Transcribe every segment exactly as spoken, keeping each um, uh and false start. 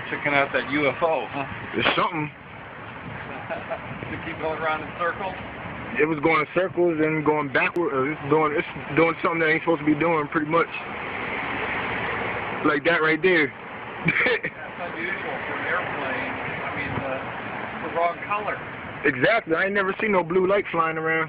Checking out that U F O, huh? It's something. To keep going around in circles? It was going in circles and going backward. Uh, it's doing it's doing something that ain't supposed to be doing, pretty much. Like that right there. That's unusual for an airplane. I mean, the, the wrong color. Exactly. I ain't never seen no blue light flying around.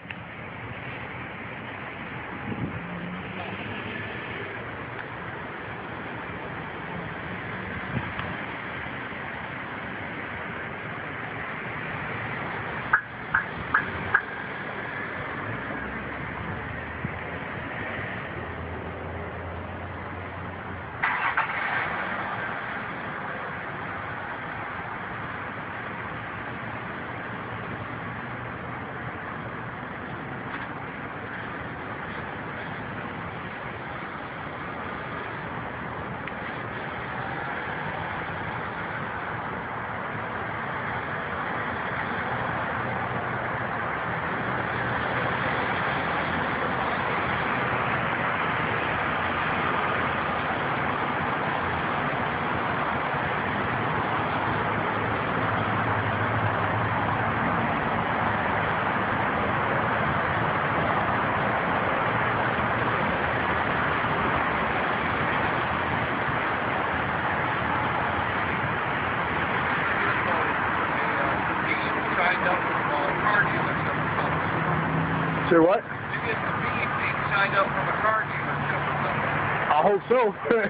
Say what? Maybe it's the bee being signed up from a car dealership or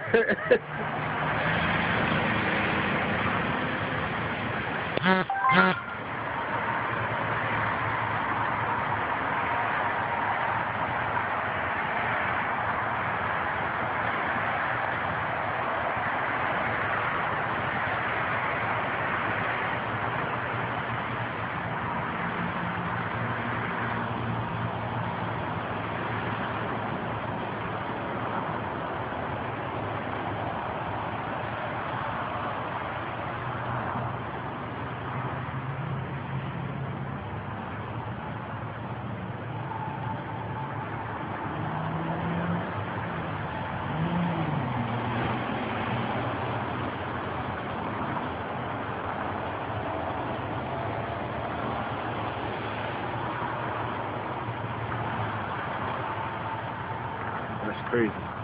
I hope so. That's crazy.